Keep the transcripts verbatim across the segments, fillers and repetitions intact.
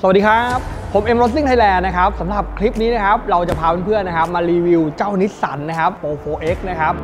สวัสดีครับผมเอ็มรถซิ่งไทยแลนด์นะครับสำหรับคลิปนี้นะครับเราจะพาเพื่อนๆนะครับมารีวิวเจ้านิสสันนะครับ โปร โฟร์ เอ็กซ์ นะครับ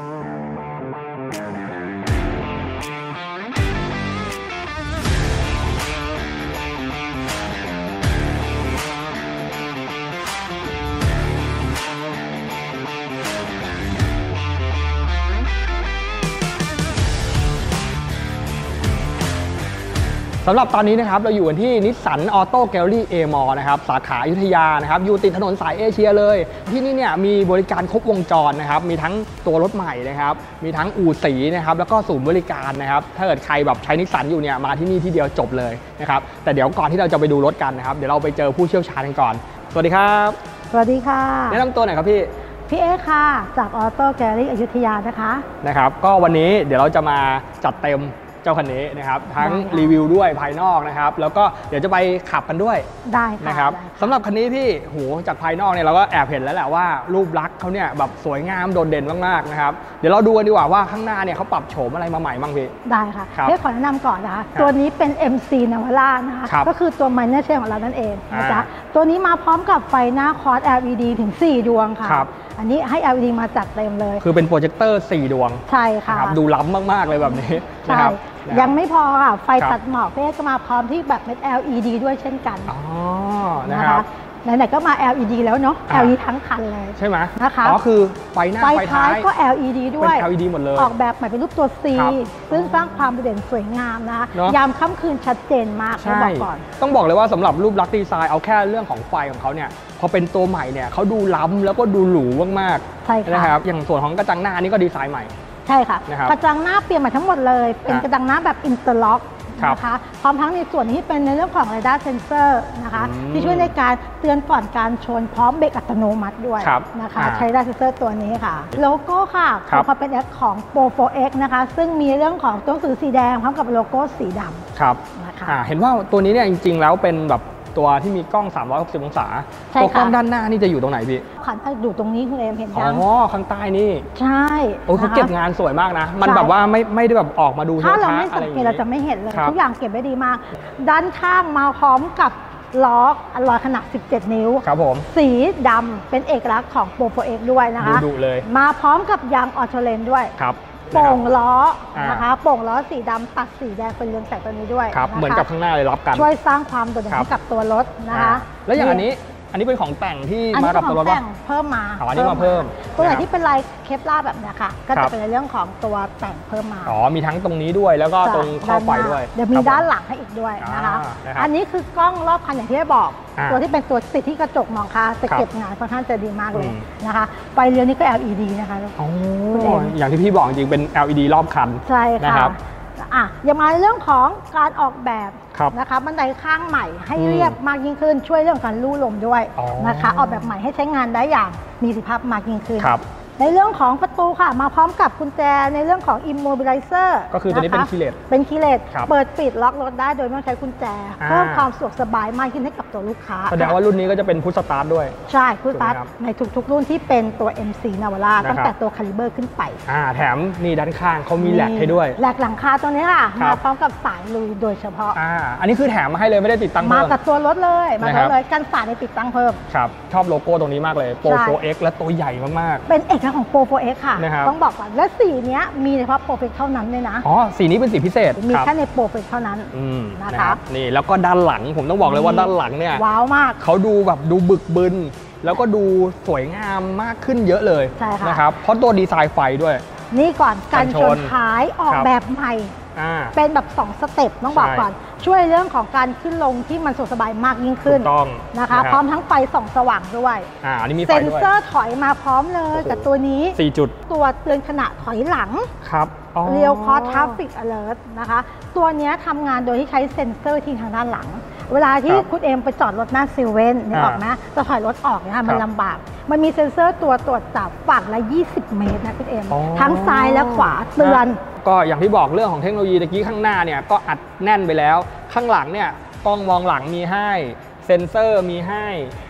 สำหรับตอนนี้นะครับเราอยู่กันที่นิสสันออโต้แกลเลอรี่เอมอนะครับสาขาอยุธยานะครับอยู่ติดถนนสายเอเชียเลยที่นี่เนี่ยมีบริการครบวงจรนะครับมีทั้งตัวรถใหม่นะครับมีทั้งอู่สีนะครับแล้วก็ศูนย์บริการนะครับถ้าเกิดใครแบบใช้นิสสันอยู่เนี่ยมาที่นี่ที่เดียวจบเลยนะครับแต่เดี๋ยวก่อนที่เราจะไปดูรถกันนะครับเดี๋ยวเราไปเจอผู้เชี่ยวชาญกันก่อนสวัสดีครับสวัสดีค่ะแนะนำตัวหน่อยครับพี่พี่เอค่ะจากออโต้แกลเลอรี่อยุธยานะคะนะครับก็วันนี้เดี๋ยวเราจะมาจัดเต็มเจ้าคันนี้นะครับทั้งรีวิวด้วยภายนอกนะครับแล้วก็เดี๋ยวจะไปขับกันด้วยได้นะครับสำหรับคันนี้พี่โหจากภายนอกเนี่ยเราก็แอบเห็นแล้วแหละว่ารูปลักษณ์เขาเนี่ยแบบสวยงามโดดเด่นมากๆนะครับเดี๋ยวเราดูกันดีกว่าว่าข้างหน้าเนี่ยเขาปรับโฉมอะไรมาใหม่บ้างพี่ได้ค่ะเดี๋ยวขอแนะนำก่อนนะคะตัวนี้เป็น เอ็ม ซี Navara นะคะก็คือตัว Minor Change ของเรานั่นเองนะจ๊ะตัวนี้มาพร้อมกับไฟหน้าคอร์ส แอล อี ดี ถึงสี่ดวงค่ะอันนี้ให้ แอล อี ดี มาจัดเต็มเลยคือเป็นโปรเจคเตอร์สี่ดวงใช่ค่ะดูล้ำมากๆเลยแบบนี้นะครับยังไม่พอค่ะไฟตัดหมอกเพื่อก็มาพร้อมที่แบบเป็น แอล อี ดี ด้วยเช่นกันอ๋อนะครับไหนๆก็มา แอล อี ดี แล้วเนาะ แอล อี ดี ทั้งคันเลยใช่ไหมนะคะอ๋อคือไฟหน้าไฟท้ายก็ แอล อี ดี ด้วยเป็น แอล อี ดี หมดเลยออกแบบใหม่เป็นรูปตัว C ซึ่งสร้างความโดดเด่นสวยงามนะคะยามค่ำคืนชัดเจนมากต้องบอกก่อนต้องบอกเลยว่าสำหรับรูปลักษณ์ดีไซน์เอาแค่เรื่องของไฟของเขาเนี่ยพอเป็นตัวใหม่เนี่ยเขาดูล้ำแล้วก็ดูหรูมากๆใช่ค่ะนะครับอย่างส่วนของกระจังหน้านี่ก็ดีไซน์ใหม่ใช่ค่ะกระจังหน้าเปลี่ยนใหม่ทั้งหมดเลยเป็นกระจังหน้าแบบอินเตอร์ล็อกนะคะพร้อมทั้งในส่วนที่เป็นในเรื่องของเรดาร์เซนเซอร์นะคะที่ช่วยในการเตือนก่อนการชนพร้อมเบรกอัตโนมัติด้วยนะคะใช้เรดาร์เซนเซอร์ตัวนี้ค่ะโลโก้ค่ะเขาเป็นแอดของ โปร โฟร์ เอ็กซ์ นะคะซึ่งมีเรื่องของตัวหนังสือสีแดงพร้อมกับโลโก้สีดำครับนะคะเห็นว่าตัวนี้เนี่ยจริงๆแล้วเป็นแบบตัวที่มีกล้องสามร้อยหกสิบองศาตัวกล้องด้านหน้านี่จะอยู่ตรงไหนพี่ขันอยู่ตรงนี้คุณเอมเห็นยังอ๋อข้างใต้นี่ใช่โอ้เขาเก็บงานสวยมากนะมันแบบว่าไม่ไม่ได้แบบออกมาดูถ้าเราไม่สังเกตเราจะไม่เห็นเลยทุกอย่างเก็บไว้ดีมากด้านข้างมาพร้อมกับล้ออลลอยขนาดสิบเจ็ดนิ้วครับผมสีดำเป็นเอกลักษณ์ของ โปร โฟร์ เอ็กซ์ ด้วยนะคะดูเลยมาพร้อมกับยางออโตเลนด้วยครับโป่งล้อนะคะโป่งล้อสีดำตัดสีแดงเป็นเรืองแสงตัวนี้ด้วยครับเหมือนกับข้างหน้าเลยรับกันช่วยสร้างความโดดเด่นให้กับตัวรถนะคะแล้วอย่างอันนี้อันนี้เป็นของแต่งที่มากับตัวรถแต่งเพิ่มมาอ๋อนี่มาเพิ่มตัวไหนที่เป็นลายเคปลาแบบนี้ค่ะก็จะเป็นในเรื่องของตัวแต่งเพิ่มมาอ๋อมีทั้งตรงนี้ด้วยแล้วก็ตรงเข้าไฟด้วยเดี๋ยวมีด้านหลังให้อีกด้วยนะคะอันนี้คือกล้องรอบคันอย่างที่ได้บอกตัวที่เป็นตัวติดที่กระจกมองค่ะจะเก็บงานค่อนข้างจะดีมากเลยนะคะไฟเลี้ยวนี่ก็ แอล อี ดี นะคะอ๋ออย่างที่พี่บอกจริงเป็น แอล อี ดี รอบคันใช่ค่ะอ่ะยังมาในเรื่องของการออกแบบนะคะบันไดข้างใหม่ให้เรียบมากยิ่งขึ้นช่วยเรื่องการลู่ลมด้วยนะคะออกแบบใหม่ให้ใช้งานได้อย่างมีประสิทธิภาพมากยิ่งขึ้นในเรื่องของประตูค่ะมาพร้อมกับกุญแจในเรื่องของ Immobilizer ก็คือตัวนี้เป็นคีย์เลสเป็นคีย์เลสเปิดปิดล็อกรถได้โดยไม่ต้องใช้กุญแจเพิ่มความสะดวกสบายมากขึ้นให้กับตัวลูกค้าแสดงว่ารุ่นนี้ก็จะเป็นพุชสตาร์ทด้วยใช่พุชสตาร์ทในทุกๆรุ่นที่เป็นตัว เอ็ม ซี Navara ตั้งแต่ตัว Caliber ขึ้นไปอ่าแถมนี่ด้านข้างเขามีแหลกให้ด้วยแหลกหลังคาตัวนี้ค่ะมาพร้อมกับสายลุยโดยเฉพาะอ่าอันนี้คือแถมมาให้เลยไม่ได้ติดตั้งเพิ่มมากับตัวรถเลยมาเลยกันสายในติดตั้งเพิ่มครับชอบโลโก้ตรงนี้มากเลย โปร โฟร์ เอ็กซ์ และตัวใหญ่มากๆเป็นเอกลักษณ์ของ โปร โฟร์ เอ็กซ์ ค่ะต้องบอกก่อนและสีนี้มีเฉพาะโปรเฟกเท่านั้นเลยนะอ๋อสีนี้เป็นสีพิเศษมีแค่ในโปรเฟกเท่านั้นนะคะนี่แล้วก็ด้านหลังผมต้องบอกเลยว่าด้านหลังเนี่ยว้าวมากเขาดูแบบดูบึกบึนแล้วก็ดูสวยงามมากขึ้นเยอะเลยนะครับเพราะตัวดีไซน์ไฟด้วยนี่ก่อนกันชนท้ายออกแบบใหม่เป็นแบบสองสเต็ปต้องบอกก่อนช่วยเรื่องของการขึ้นลงที่มันสะดวกสบายมากยิ่งขึ้นนะคะพร้อมทั้งไฟส่องสว่างด้วยอ่าอันนี้มีไฟด้วยเซ็นเซอร์ถอยมาพร้อมเลยกับตัวนี้สี่จุดตัวเตือนขณะถอยหลังครับเรียวคอร์ทราฟฟิกอเลิร์ตนะคะตัวนี้ทำงานโดยที่ใช้เซ็นเซอร์ที่ทางด้านหลังเวลาที่คุณเอ็มไปจอดรถหน้าซิลเว่นนึกออกนะจะถอยรถออกเนี่ยมันลำบากมันมีเซ็นเซอร์ตัวตรวจจับฝั่งละยี่สิบเมตรนะคุณเอ็มทั้งซ้ายและขวาเตือนก็อย่างที่บอกเรื่องของเทคโนโลยีตะกี้ข้างหน้าเนี่ยก็อัดแน่นไปแล้วข้างหลังเนี่ยกล้องมองหลังมีให้เซ็นเซอร์มีให้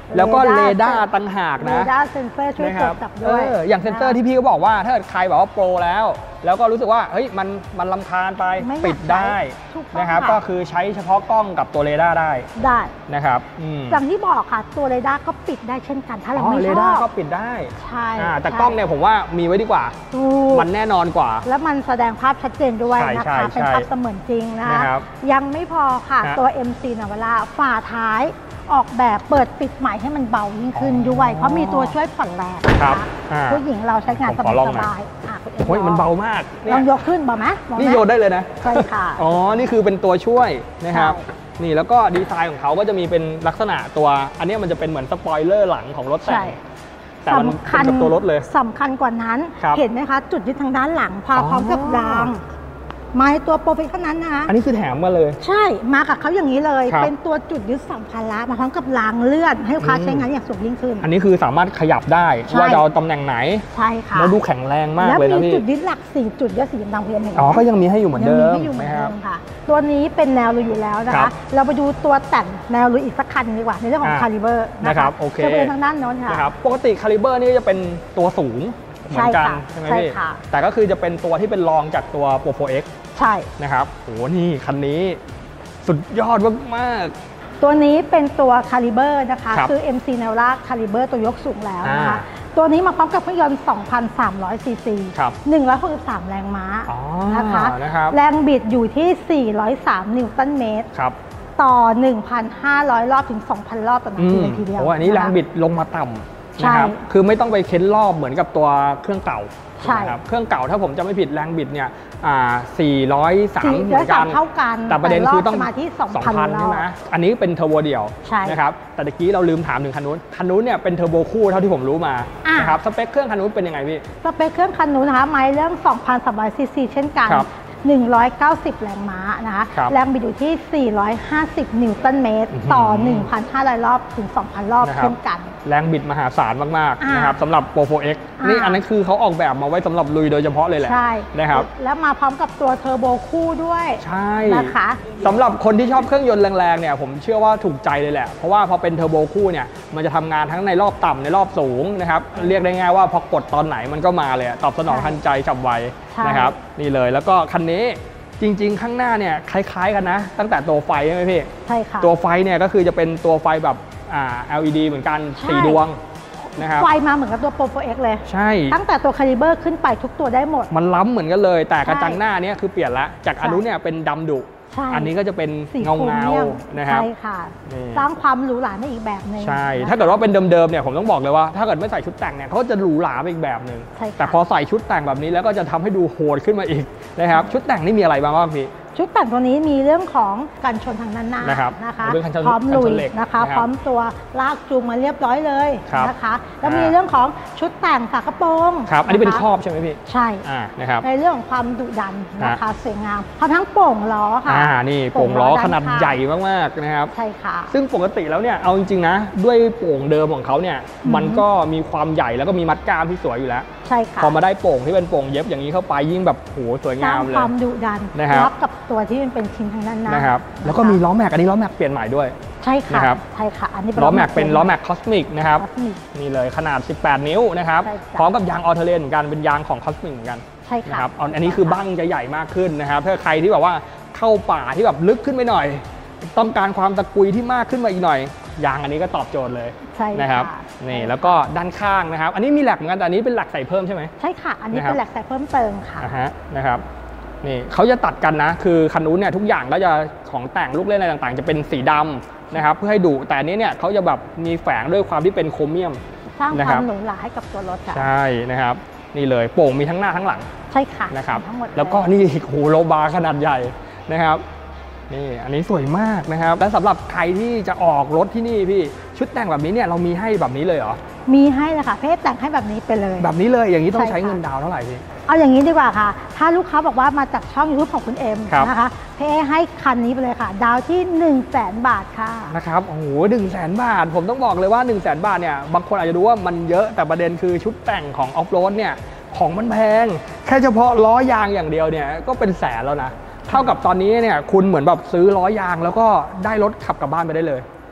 แล้วก็เรดาร์ต่างหากนะเรดาร์เซนเซอร์ช่วยตรวจจับด้วยเอออย่างเซนเซอร์ที่พี่ก็บอกว่าถ้าเกิดใครแบบว่าโปรแล้ว แล้วก็รู้สึกว่าเฮ้ยมันมันรำคาญไปปิดได้นะครับก็คือใช้เฉพาะกล้องกับตัวเรดาร์ได้ได้นะครับอย่างที่บอกค่ะตัวเรดาร์ก็ปิดได้เช่นกันถ้าเราไม่ชอบเรดาร์ก็ปิดได้ใช่แต่กล้องเนี่ยผมว่ามีไว้ดีกว่ามันแน่นอนกว่าแล้วมันแสดงภาพชัดเจนด้วยนะคะเป็นภาพเสมือนจริงนะคะยังไม่พอค่ะตัว เอ็ม ซี Navara ฝาท้ายออกแบบเปิดปิดใหม่ให้มันเบายิ่งขึ้นด้วยเพราะมีตัวช่วยผ่อนแรงนะคะผู้หญิงเราใช้งานสบายๆโอ้ยมันเบามากลองยกขึ้นเบาไหมนี่โยนได้เลยนะใช่ค่ะอ๋อนี่คือเป็นตัวช่วยนะครับนี่แล้วก็ดีไซน์ของเขาก็จะมีเป็นลักษณะตัวอันนี้มันจะเป็นเหมือนสปอยเลอร์หลังของรถแต่งแต่มันเป็นกับตัวรถเลยสำคัญกว่านั้นเห็นไหมคะจุดยึดทางด้านหลังพาพร้อมกับรางไม้ตัวโปรเฟชชั่นนั้นนะคะอันนี้คือแถมมาเลยใช่มากับเขาอย่างนี้เลยเป็นตัวจุดยึดสัมภาระมาพร้อมกับรางเลื่อนให้ลูกค้าใช้งานอย่างสะดวกยิ่งขึ้นอันนี้คือสามารถขยับได้ว่าจะเอาตำแหน่งไหนใช่ค่ะแล้วดูแข็งแรงมากเลยนะพี่แล้วมีจุดยึดหลักสี่จุดยึดสีดำเพียงหนึ่งอ๋อก็ยังมีให้อยู่เหมือนเดิมนะครับตัวนี้เป็นแนวลุยอยู่แล้วนะคะเราไปดูตัวแต่งแนวลุยอีกสักคันดีกว่าในเรื่องของคาลิเบอร์นะครับโอเคจะเป็นทางด้านโน้นค่ะปกติคาลิเบอร์นี่จะเป็นตัวสูงเหมือนกันใช่ไหมพี่แต่ก็คือจะเป็นตัวที่เป็นรองจากตัว โปร โฟร์ เอ็กซ์ใช่นะครับโหนี่คันนี้สุดยอดมากๆตัวนี้เป็นตัวคาลิเบอร์นะคะคือ เอ็ม ซี Navara คาลิเบอร์ตัวยกสูงแล้วนะคะตัวนี้มาพร้อมกับเครื่องยนต์ สองพันสามร้อย ซี ซี หนึ่งร้อยหกสิบสาม แรงม้านะคะแรงบิดอยู่ที่ สี่ร้อยสาม นิวตันเมตรต่อ หนึ่งพันห้าร้อย รอบถึง สองพัน รอบต่อนาทีเลยทีเดียวโอ้อันนี้แรงบิดลงมาต่ำนะครับคือไม่ต้องไปเค้นรอบเหมือนกับตัวเครื่องเก่าใช่ครับเครื่องเก่าถ้าผมจำไม่ผิดแรงบิดเนี่ยสี่ร้อยสามเหมือนกันเท่ากันแต่ประเด็นคือต้องมาที่ สองพันใช่ไหมอันนี้เป็นเทอร์โบเดี่ยวนะครับแต่ตะกี้เราลืมถามถึงคันนู้นคันนู้นเนี่ยเป็นเทอร์โบคู่เท่าที่ผมรู้มานะครับสเปคเครื่องคันนู้นเป็นยังไงพี่สเปคเครื่องคันนู้นนะคะไมล์เรื่อง สองพันสามร้อย ซี ซี เช่นกันหนึ่งร้อยเก้าสิบ แรงม้านะคะแรงบิดอยู่ที่ สี่ร้อยห้าสิบ นิวตันเมตรต่อ หนึ่งพันห้าร้อย รอบถึง สองพัน รอบเช่นกันแรงบิดมหาศาลมากๆนะครับสำหรับ โปร โฟร์ เอ็กซ์ นี่อันนั้นคือเขาออกแบบมาไว้สำหรับลุยโดยเฉพาะเลยแหละใช่นะครับแล้วมาพร้อมกับตัวเทอร์โบคู่ด้วยใช่นะคะสำหรับคนที่ชอบเครื่องยนต์แรงๆเนี่ยผมเชื่อว่าถูกใจเลยแหละเพราะว่าพอเป็นเทอร์โบคู่เนี่ยมันจะทำงานทั้งในรอบต่ำในรอบสูงนะครับเรียกได้ง่ายว่าพอกดตอนไหนมันก็มาเลยตอบสนองทันใจฉับไวนะครับนี่เลยแล้วก็คันนี้จริงๆข้างหน้าเนี่ยคล้ายๆกันนะตั้งแต่ตัวไฟใช่ไหมพี่ใช่ค่ะตัวไฟเนี่ยก็คือจะเป็นตัวไฟแบบอ่า แอล อี ดี เหมือนกันสี่ดวงนะครับไฟมาเหมือนกับตัว โปร โฟร์ เอ็กซ์ เลยใช่ตั้งแต่ตัวคาลิเบอร์ขึ้นไปทุกตัวได้หมดมันล้ำเหมือนกันเลยแต่กระจังหน้านี้คือเปลี่ยนละจากอันนู้นเนี่ยเป็นดำดุอันนี้ก็จะเป็นเงาเงานะครับใช่ค่ะสร้างความหรูหราในอีกแบบนึงใช่ถ้าเกิดว่าเป็นเดิมๆเนี่ยผมต้องบอกเลยว่าถ้าเกิดไม่ใส่ชุดแต่งเนี่ยเขาจะหรูหราไปอีกแบบนึงแต่พอใส่ชุดแต่งแบบนี้แล้วก็จะทำให้ดูโหดขึ้นมาอีกนะครับชุดแต่งนี่มีอะไรบ้างบ้างพี่ชุดแต่งตัวนี้มีเรื่องของการชนทางด้านหน้านะคะพร้อมลุยนะคะพร้อมตัวลากจูงมาเรียบร้อยเลยนะคะแล้วมีเรื่องของชุดแต่งฝากระโปรงครับอันนี้เป็นครอบใช่ไหมพี่ใช่นะครับในเรื่องของความดุดันนะคะสวยงามพร้อมทั้งโป่งล้อค่ะอ่านี่โป่งล้อขนาดใหญ่มากๆนะครับใช่ค่ะซึ่งปกติแล้วเนี่ยเอาจริงๆนะด้วยโป่งเดิมของเขาเนี่ยมันก็มีความใหญ่แล้วก็มีมัดกล้ามที่สวยอยู่แล้วใช่ค่ะพอมาได้โป่งที่เป็นโป่งเย็บอย่างนี้เข้าไปยิ่งแบบโหสวยงามเลยความดุดันรับกับตัวที่มันเป็นชิ้นทางด้านหน้านะครับแล้วก็มีล้อแม็กอันนี้ล้อแม็กเปลี่ยนใหม่ด้วยใช่ค่ะใช่ค่ะอันนี้ล้อแม็กเป็นล้อแม็กคอสมิกนะครับนี่เลยขนาดสิบแปดนิ้วนะครับพร้อมกับยางออเทเรนเหมือนกันเป็นยางของคอสมิกเหมือนกันใช่ค่ะนะครับอันนี้คือบั้งจะใหญ่มากขึ้นนะครับถ้าใครที่แบบว่าเข้าป่าที่แบบลึกขึ้นไปหน่อยต้องการความตะกุยที่มากขึ้นมาอีกหน่อยยางอันนี้ก็ตอบโจทย์เลยนะครับนี่แล้วก็ด้านข้างนะครับอันนี้มีแหลกเหมือนกันแต่อันนี้เป็นแหลกใส่เพิ่มใช่ไหมใช่ค่ะอันนี้เป็นแหลกใส่เพิ่มเติมค่ะนะครับนี่เขาจะตัดกันนะคือคันนู้นเนี่ยทุกอย่างก็จะของแต่งลูกเล่นอะไรต่างๆจะเป็นสีดำนะครับเพื่อให้ดุแต่อันนี้เนี่ยเขาจะแบบมีแฝงด้วยความที่เป็นโครเมียมสร้างความหรูหราให้กับตัวรถค่ะใช่นะครับนี่เลยโป่งมีทั้งหน้าทั้งหลังใช่ค่ะนะครับแล้วก็นี่โหโลบาร์ขนาดใหญ่นะครับนี่อันนี้สวยมากนะครับและสำหรับใครที่จะออกรถที่นี่พี่ชุดแต่งแบบนี้เนี่ยเรามีให้แบบนี้เลยเหรอมีให้เลยค่ะเพ่แต่งให้แบบนี้ไปเลยแบบนี้เลยอย่างนี้ต้องใช้เงินดาวเท่าไหร่พี่เอาอย่างนี้ดีกว่าค่ะถ้าลูกค้าบอกว่ามาจากช่องยูทูบของคุณเอ็มนะคะเพ่ให้คันนี้ไปเลยค่ะดาวที่ หนึ่งแสน บาทค่ะนะครับโอ้โหหนึ่งแสนบาทผมต้องบอกเลยว่า หนึ่งแสน บาทเนี่ยบางคนอาจจะดูว่ามันเยอะแต่ประเด็นคือชุดแต่งของออฟโรดเนี่ยของมันแพงแค่เฉพาะล้อยางอย่างเดียวเนี่ยก็เป็นแสนแล้วนะเท่ากับตอนนี้เนี่ยคุณเหมือนแบบซื้อล้อยางแล้วก็ได้รถขับกลับบ้านไปได้เลย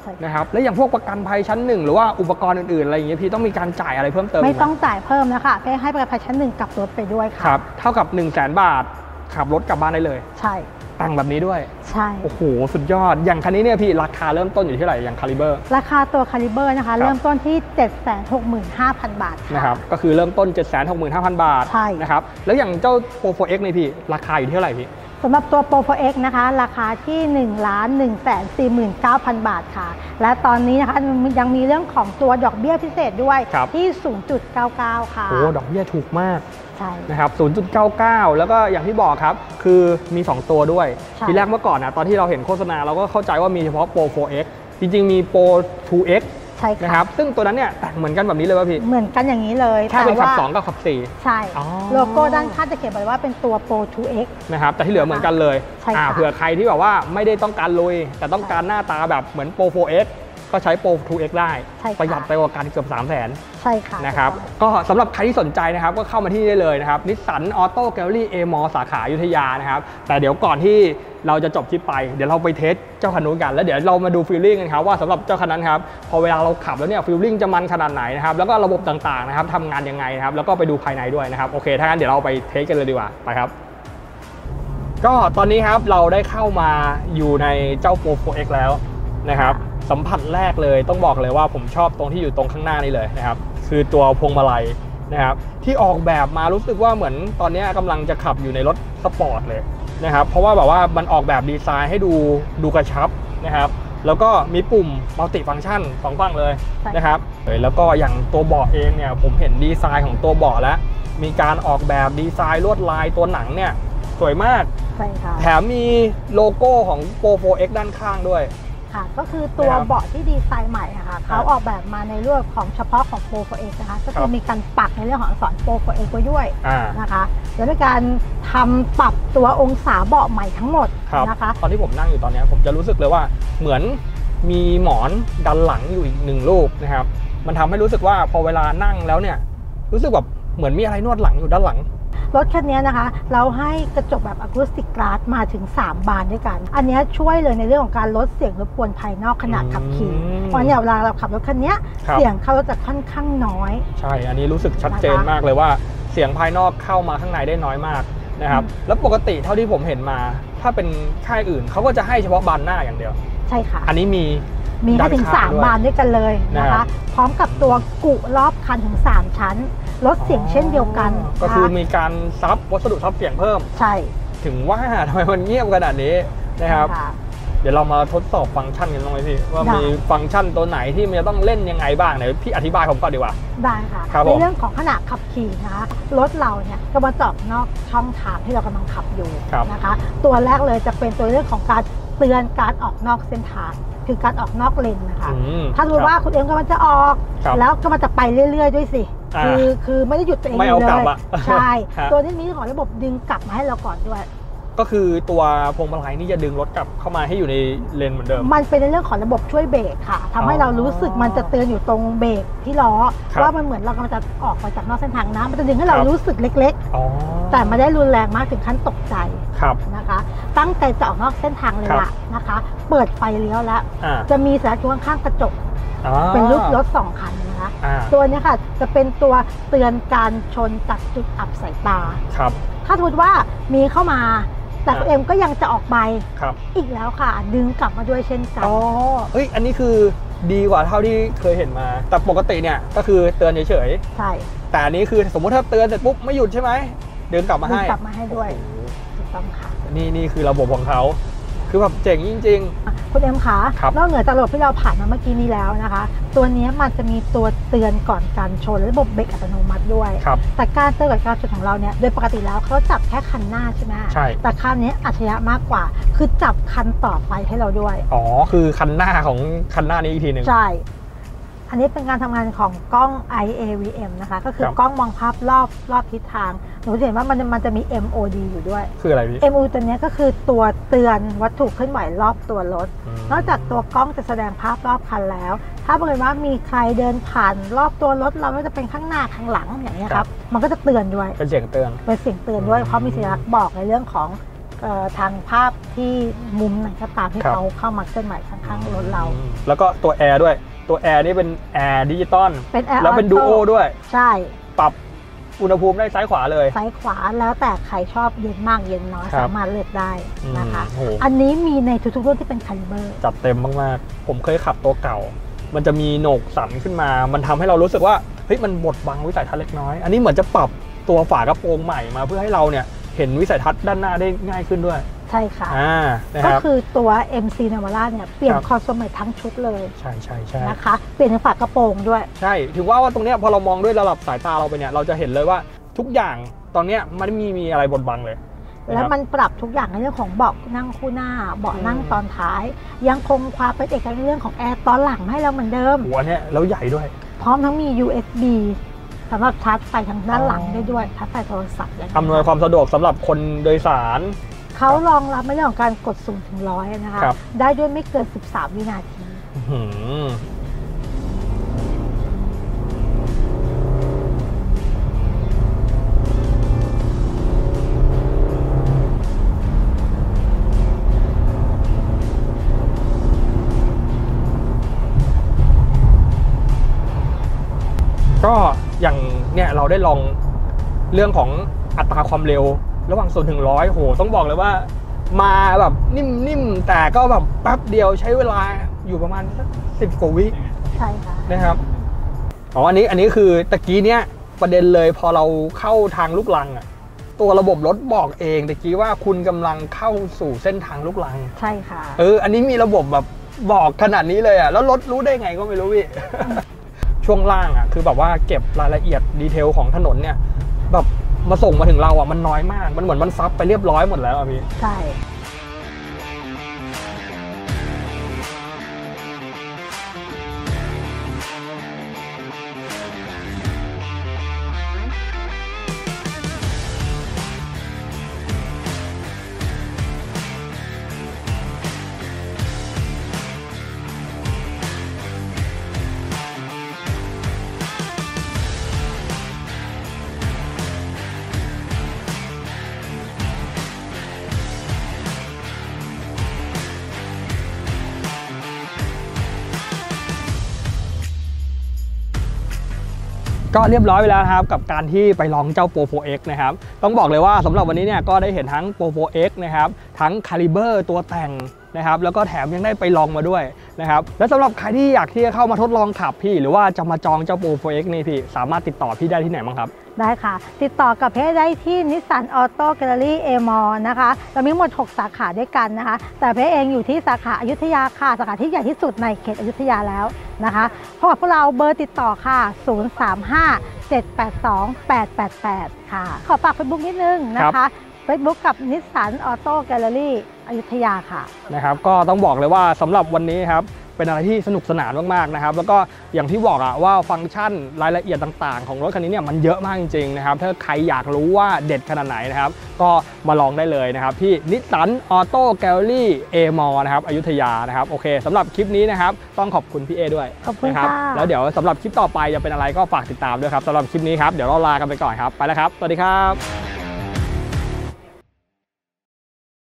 นะครับแล้วอย่างพวกประกันภัยชั้นหนึ่งหรือว่าอุปกรณ์อื่นๆอะไรอย่างเงี้ยพี่ต้องมีการจ่ายอะไรเพิ่มเติมไม่ต้องจ่ายเพิ่มนะคะแค่ให้ประกันภัยชั้นหนึ่งกับรถไปด้วยค่ะครับเท่ากับ หนึ่งแสน บาทขับรถกลับบ้านได้เลยใช่แต่งแบบนี้ด้วยใช่โอ้โหสุดยอดอย่างคันนี้เนี่ยพี่ราคาเริ่มต้นอยู่ที่เท่าไหร่อย่างคาลิเบอร์ราคาตัวคาลิเบอร์นะคะเริ่มต้นที่ เจ็ดแสนหกหมื่นห้าพัน บาทนะครับก็คือเริ่มต้น เจ็ดแสนหกหมื่นห้าพัน บาทนะครับแล้วอย่างเจ้า โปร โฟร์ เอ็กซ์ นี่พี่ราคาอยู่ที่เท่าไหร่พี่สำหรับตัว โปร โฟร์ เอ็กซ์ นะคะราคาที่ หนึ่งล้านหนึ่งแสนสี่หมื่นเก้าพัน บาทค่ะและตอนนี้นะคะยังมีเรื่องของตัวดอกเบี้ยพิเศษด้วยที่ ศูนย์จุดเก้าเก้า ค่ะโอ้ดอกเบี้ยถูกมากใช่นะครับ ศูนย์จุดเก้าเก้า แล้วก็อย่างที่บอกครับคือมีสองตัวด้วยทีแรกเมื่อก่อนนะตอนที่เราเห็นโฆษณาเราก็เข้าใจว่ามีเฉพาะ โปร โฟร์ เอ็กซ์ จริงๆมี โปร ทู เอ็กซ์ นะครับซึ่งตัวนั้นเนี่ยแต่งเหมือนกันแบบนี้เลยป่ะพี่เหมือนกันอย่างนี้เลยแค่เป็นขับสองกับขับสี่ใช่โลโก้ด้านข้างจะเขียนไว้ว่าเป็นตัว โปร ทู เอ็กซ์นะครับแต่ที่เหลือเหมือนกันเลยเผื่อใครที่แบบว่าไม่ได้ต้องการลุยแต่ต้องการหน้าตาแบบเหมือน โปร โฟร์ เอ็กซ์ ก็ใช้ โปร ทู เอ็กซ์ ได้ประหยัดไปกว่ากันเกือบ สามแสนใช่ค่ะนะครับก็สำหรับใครที่สนใจนะครับก็เข้ามาที่นี่ได้เลยนะครับนิสสันออโต้แกลลี่เอมอสาขาอยุธยานะครับแต่เดี๋ยวก่อนที่เราจะจบคลิปไปเดี๋ยวเราไปเทสเจ้าคันนู้นกันแล้วเดี๋ยวเรามาดูฟีลลิ่งกันครับว่าสำหรับเจ้าคันนั้นครับพอเวลาเราขับแล้วเนี่ยฟีลลิ่งจะมันขนาดไหนนะครับแล้วก็ระบบต่างๆนะครับทำงานยังไงนะครับแล้วก็ไปดูภายในด้วยนะครับโอเคถ้างั้นเดี๋ยวเราไปเทสกันเลยดีกว่าไปครับก็ตอนนี้ครับเราได้เข้ามาอยู่ในเจ้า โปร โฟร์ เอ็กซ์ แล้วนะครับสัมผัสแรกเลยต้องบอกเลยว่าผมชอบตรงที่อยู่ตรงข้างหน้านี่เลยนะครับคือตัวพวงมาลัยนะครับที่ออกแบบมารู้สึกว่าเหมือนตอนนี้กำลังจะขับอยู่ในรถสปอร์ตเลยนะครับเพราะว่าแบบว่ามันออกแบบดีไซน์ให้ดูดูกระชับนะครับแล้วก็มีปุ่มมัลติฟังก์ชันสองฝั่งเลยนะครับแล้วก็อย่างตัวเบาะเองเนี่ยผมเห็นดีไซน์ของตัวเบาะแล้วมีการออกแบบดีไซน์ลวดลายตัวหนังเนี่ยสวยมากแถมมีโลโก้ของ โปร โฟร์ เอ็กซ์ ด้านข้างด้วยก็คือตัวเบาะที่ดีไซน์ใหม่ค่ะเขาออกแบบมาในเรื่องของเฉพาะของ โปร โฟร์ เอ็กซ์ นะคะก็คือมีการปักในเรื่องของอักษร โปร โฟร์ เอ็กซ์ ไว้ด้วยนะคะแล้วด้วยการทำปรับตัวองศาเบาะใหม่ทั้งหมดนะคะตอนที่ผมนั่งอยู่ตอนนี้ผมจะรู้สึกเลยว่าเหมือนมีหมอนดันหลังอยู่อีกหนึ่งลูกนะครับมันทำให้รู้สึกว่าพอเวลานั่งแล้วเนี่ยรู้สึกแบบเหมือนมีอะไรนวดหลังอยู่ด้านหลังรถคันนี้นะคะเราให้กระจกแบบอะคูสติกกลาสมาถึงสามบานด้วยกันอันนี้ช่วยเลยในเรื่องของการลดเสียงรบกวนภายนอกขณะขับขี่เพราะเนี่ยเวลาเราขับรถคันนี้เสียงเข้าจะค่อนข้างน้อยใช่อันนี้รู้สึกชัดเจนมากเลยว่าเสียงภายนอกเข้ามาข้างในได้น้อยมากนะครับแล้วปกติเท่าที่ผมเห็นมาถ้าเป็นค่ายอื่นเขาก็จะให้เฉพาะบานหน้าอย่างเดียวใช่ค่ะอันนี้มีมีให้ถึงสามบานด้วยกันเลยนะคะพร้อมกับตัวกุรอบคันถึงสามชั้นลดเสียงเช่นเดียวกันก็คือมีการซับวัสดุซับเสียงเพิ่มใช่ถึงว่าทำไมมันเงียบขนาดนี้นะครับเดี๋ยวเรามาทดสอบฟังก์ชันกันลงเลยพี่ว่ามีฟังก์ชันตัวไหนที่มันจะต้องเล่นยังไงบ้างเดี๋ยวพี่อธิบายผมก่อนดีกว่าได้ค่ะในเรื่องของขณะขับขี่นะคะรถเราเนี่ยก็มาจอดนอกช่องทางที่เรากำลังขับอยู่นะคะตัวแรกเลยจะเป็นตัวเรื่องของการเตือนการออกนอกเส้นทางคือการออกนอกเลนนะคะถ้ารู้ว่าคุณเอ็มกำลังจะออกแล้วก็มันจะไปเรื่อยๆด้วยสิคือคือไม่ได้หยุดตัวเองเลยใช่ตัวนี้มีของระบบดึงกลับมาให้เราก่อนด้วยก็คือตัวพวงมาลัยนี่จะดึงรถกลับเข้ามาให้อยู่ในเลนเหมือนเดิมมันเป็นในเรื่องของระบบช่วยเบรกค่ะทำให้เรารู้สึกมันจะเตือนอยู่ตรงเบรกที่ล้อว่ามันเหมือนเรากำลังจะออกมาจากนอกเส้นทางนะมันจะดึงให้เรารู้สึกเล็กๆแต่ไม่ได้รุนแรงมากถึงขั้นตกใจนะคะตั้งใจจะออกนอกเส้นทางเลยล่ะนะคะเปิดไฟเลี้ยวแล้วจะมีสัญลักษณ์ข้างกระจกเป็นรูปรถสองคันนะคะตัวนี้ค่ะจะเป็นตัวเตือนการชนจากจุดอับสายตาถ้าสมมติว่ามีเข้ามาแต่เอ็มก็ยังจะออกไปอีกแล้วค่ะดึงกลับมาด้วยเช่นกันอ๋อเอ้ยอันนี้คือดีกว่าเท่าที่เคยเห็นมาแต่ปกติเนี่ยก็คือเตือนเฉยๆใช่แต่อันนี้คือสมมุติถ้าเตือนเสร็จปุ๊บไม่หยุดใช่ไหมดึงกลับมาให้กลับมาให้ด้วยถูกต้องค่ะนี่นี่คือระบบของเขาคือแบบเจ๋งจริงๆคุณเอ็มคะนอกเหนือจากระบบที่เราผ่านมาเมื่อกี้นี้แล้วนะคะตัวนี้มันจะมีตัวเตือนก่อนการชนและระบบเบรกอัตโนมัติด้วยแต่การเตือนก่อนการชนของเราเนี่ยโดยปกติแล้วเขาจับแค่คันหน้าใช่ไหมใช่แต่คันนี้อัจฉริยะมากกว่าคือจับคันต่อไปให้เราด้วยอ๋อคือคันหน้าของคันหน้านี้อีกทีหนึ่งใช่อันนี้เป็นการทำงานของกล้อง ไอ เอ วี เอ็ม นะคะก็คือกล้องมองภาพรอบรอบทิศทางหนูเห็นว่ามันมันจะมี เอ็ม โอ ดี อยู่ด้วยคืออะไรพี่เอ็ม โอ ดี ตัวนี้ก็คือตัวเตือนวัตถุเคลื่อนไหวรอบตัวรถนอกจากตัวกล้องจะแสดงภาพรอบคันแล้วถ้าบังเอิญว่ามีใครเดินผ่านรอบตัวรถเราไม่ว่าจะเป็นข้างหน้าข้างหลังอย่างนี้ครับมันก็จะเตือนด้วยเป็นเสียงเตือนเป็นเสียงเตือนด้วยเพราะมีสัญลักษณ์บอกในเรื่องของทางภาพที่มุมไหนก็ตามที่เขาเข้ามาเคลื่อนไหวข้างๆรถเราแล้วก็ตัวแอร์ด้วยตัวแอร์นี่เป็นแอร์ดิจิตอลเป็นแอร์แล้วเป็นดูโอด้วยใช่ปรับอุณหภูมิได้ซ้ายขวาเลยซ้ายขวาแล้วแต่ใครชอบเย็นมากเย็นน้อยสามารถเลือกได้นะคะอันนี้มีในทุกๆรุ่นที่เป็นคาลิเบอร์จัดเต็มมากๆผมเคยขับตัวเก่ามันจะมีโหนกสันขึ้นมามันทำให้เรารู้สึกว่าเฮ้ยมันบดบังวิสัยทัศน์เล็กน้อยอันนี้เหมือนจะปรับตัวฝากระโปรงใหม่มาเพื่อให้เราเนี่ยเห็นวิสัยทัศน์ด้านหน้าได้ง่ายขึ้นด้วยใช่ค่ะก็คือตัว เอ็ม ซี Navara เนี่ยเปลี่ยนคอนโซลใหม่ทั้งชุดเลยใช่ใช่ใช่นะคะเปลี่ยนฝากระโปรงด้วยใช่ถือว่าว่าตรงเนี้ยพอเรามองด้วยระดับสายตาเราไปเนี่ยเราจะเห็นเลยว่าทุกอย่างตอนเนี้ยมันไม่มีมีอะไรบดบังเลยแล้วมันปรับทุกอย่างในเรื่องของเบาะนั่งคู่หน้าเบาะนั่งตอนท้ายยังคงความเป็นเอกลักษณ์ในเรื่องของแอร์ตอนหลังให้เราเหมือนเดิมหัวเนี่ยแล้วใหญ่ด้วยพร้อมทั้งมี ยู เอส บี สำหรับชาร์จไฟทางด้านหลังได้ด้วยชาร์จไฟโทรศัพท์อำนวยความสะดวกสำหรับคนโดยสารเขารองรับในเรื่องของการกดศูนย์ถึงร้อยนะคะได้ด้วยไม่เกินสิบสามวินาทีก็อย่างเนี่ยเราได้ลองเรื่องของอัตราความเร็วระหว่างศูนย์ถึงร้อยโหต้องบอกเลยว่ามาแบบนิ่มๆแต่ก็แบบแป๊บเดียวใช้เวลาอยู่ประมาณสักสิบกว่าวิใช่ค่ะนะครับอ๋ออันนี้อันนี้คือตะกี้เนี้ยประเด็นเลยพอเราเข้าทางลูกรังอ่ะตัวระบบรถบอกเองตะกี้ว่าคุณกำลังเข้าสู่เส้นทางลูกรังใช่ค่ะเอออันนี้มีระบบแบบบอกขนาดนี้เลยอ่ะแล้วรถรู้ได้ไงก็ไม่รู้พี่ ช่วงล่างอ่ะคือแบบว่าเก็บรายละเอียดดีเทลของถนนเนี่ยแบบมาส่งมาถึงเราอ่ะมันน้อยมากมันเหมือนมันซับไปเรียบร้อยหมดแล้วอ่ะพี่ใช่ก็เรียบร้อยไปแล้วครับกับการที่ไปลองเจ้า โปร โฟร์ เอ็กซ์ นะครับต้องบอกเลยว่าสำหรับวันนี้เนี่ยก็ได้เห็นทั้ง โปร โฟร์ เอ็กซ์ นะครับทั้ง Caliber ตัวแต่งนะครับแล้วก็แถมยังได้ไปลองมาด้วยนะครับและสำหรับใครที่อยากที่จะเข้ามาทดลองขับพี่หรือว่าจะมาจองเจ้า โปร โฟร์ เอ็กซ์ นี่พี่สามารถติดต่อพี่ได้ที่ไหนบ้างครับได้ค่ะติดต่อกับเพจได้ที่ Nissan Auto Gallery A Mall นะคะเรามีหมดหกสาขาด้วยกันนะคะแต่เพจเองอยู่ที่สาขาอยุธยาค่ะสาขาที่ใหญ่ที่สุดในเขตอยุธยาแล้วนะคะพบกับพวกเราเบอร์ติดต่อค่ะศูนย์ สาม ห้า เจ็ด แปด สอง แปด แปด แปดค่ะขอฝาก Facebook นิดนึงนะคะ Facebook กับ Nissan Auto Gallery อยุธยาค่ะนะครับก็ต้องบอกเลยว่าสำหรับวันนี้ครับเป็นอะไรที่สนุกสนานมากๆนะครับแล้วก็อย่างที่บอกอะว่าฟังก์ชันรายละเอียดต่างๆของรถคันนี้เนี่ยมันเยอะมากจริงๆนะครับถ้าใครอยากรู้ว่าเด็ดขนาดไหนนะครับก็มาลองได้เลยนะครับที่ Nissan Auto Gallery A Mall นะครับอยุธยานะครับโอเคสำหรับคลิปนี้นะครับต้องขอบคุณพี่เอด้วยขอบคุณค่ะแล้วเดี๋ยวสำหรับคลิปต่อไปจะเป็นอะไรก็ฝากติดตามด้วยครับสำหรับคลิปนี้ครับเดี๋ยวเราลากันไปก่อนครับไปแล้วครับสวัสดีครับ